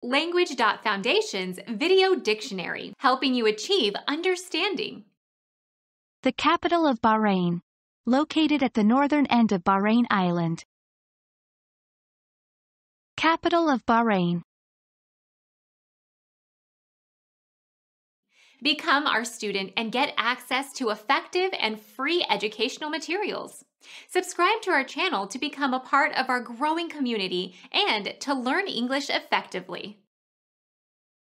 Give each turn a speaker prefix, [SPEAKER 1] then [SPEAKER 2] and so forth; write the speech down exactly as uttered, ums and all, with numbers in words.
[SPEAKER 1] Language.Foundation's Video Dictionary, helping you achieve understanding.
[SPEAKER 2] The capital of Bahrain. Located at the northern end of Bahrain Island. Capital of Bahrain.
[SPEAKER 1] Become our student and get access to effective and free educational materials. Subscribe to our channel to become a part of our growing community and to learn English effectively.